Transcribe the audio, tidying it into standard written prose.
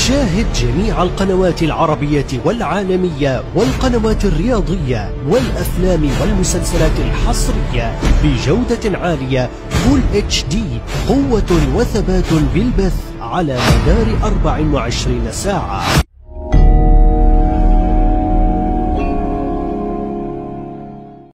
شاهد جميع القنوات العربية والعالمية والقنوات الرياضية والأفلام والمسلسلات الحصرية بجودة عالية Full HD، قوة وثبات بالبث على مدار 24 ساعة.